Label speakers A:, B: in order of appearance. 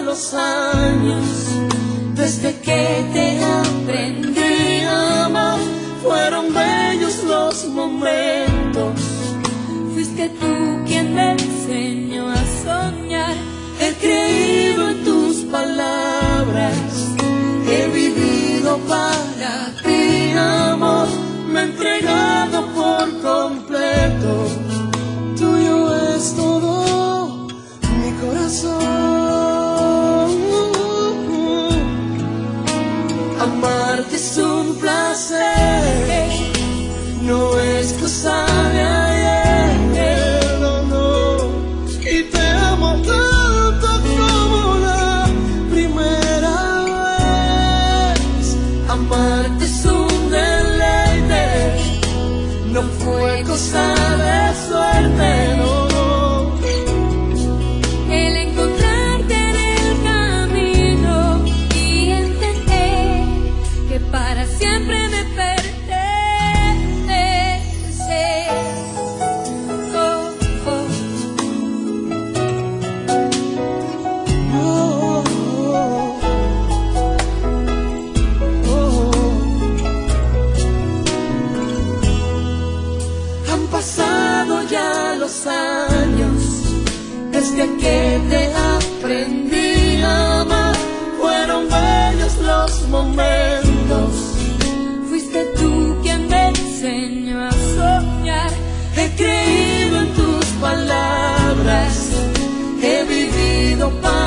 A: los años, desde que te aprendí a amar, fueron bellos los momentos. Fuiste tú quien me enseñó a soñar. He creído en tus palabras, he vivido para ti, amor. Me he entregado por completo. Tuyo es todo mi corazón. Amarte es un placer, no es cosa de ayer, no, no. Y te amo tanto como la primera vez. Amarte es un deleite, no fue cosa de suerte, no, no.
B: El encontrarte en el camino y entender que para siempre me perteneces. Oh, oh.
A: Oh, oh, oh. Han pasado ya los años desde que te aprendí a amar. Fueron bellos los momentos.
B: Fuiste tú quien me enseñó a soñar.
A: He creído en tus palabras, he vivido para